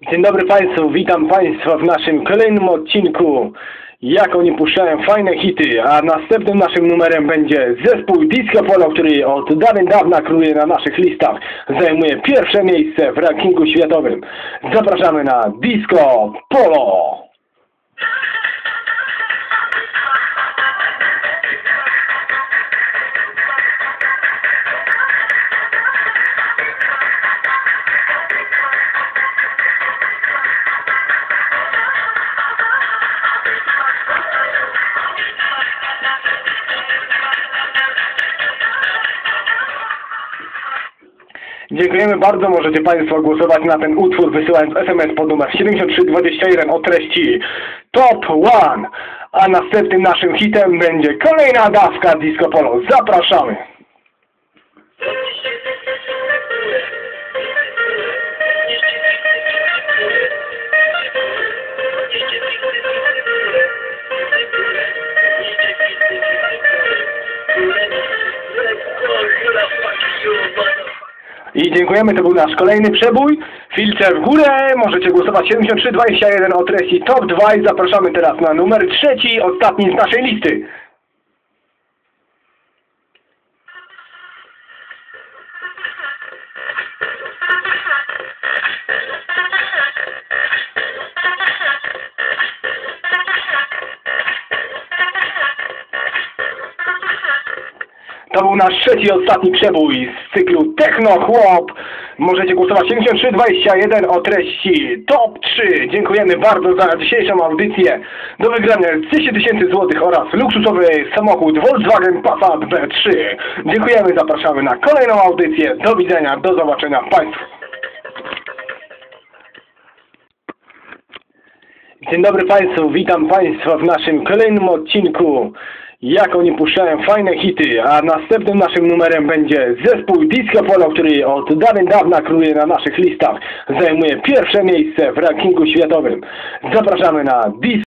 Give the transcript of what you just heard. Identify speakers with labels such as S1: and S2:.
S1: Dzień dobry Państwu, witam Państwa w naszym kolejnym odcinku. Jak oni puszczają fajne hity, a następnym naszym numerem będzie zespół Disco Polo, który od dawna króluje na naszych listach. Zajmuje pierwsze miejsce w rankingu światowym. Zapraszamy na Disco Polo! Dziękujemy bardzo. Możecie Państwo głosować na ten utwór, wysyłając SMS pod numer 7321 o treści Top 1. A następnym naszym hitem będzie kolejna dawka Disco Polo. Zapraszamy! I dziękujemy, to był nasz kolejny przebój. Filtr w górę, możecie głosować 7321 o treści Top 2 i zapraszamy teraz na numer trzeci, ostatni z naszej listy. To był nasz trzeci, ostatni przebój z cyklu Techno Chłop. Możecie głosować 7321 o treści Top 3. Dziękujemy bardzo za dzisiejszą audycję. Do wygrania 200 000 złotych oraz luksusowy samochód Volkswagen Passat B3. Dziękujemy, zapraszamy na kolejną audycję. Do widzenia, do zobaczenia Państwu. Dzień dobry Państwu, witam Państwa w naszym kolejnym odcinku. Jak oni puszczają fajne hity, a następnym naszym numerem będzie zespół Disco Polo, który od dawna króluje na naszych listach. Zajmuje pierwsze miejsce w rankingu światowym. Zapraszamy na Disco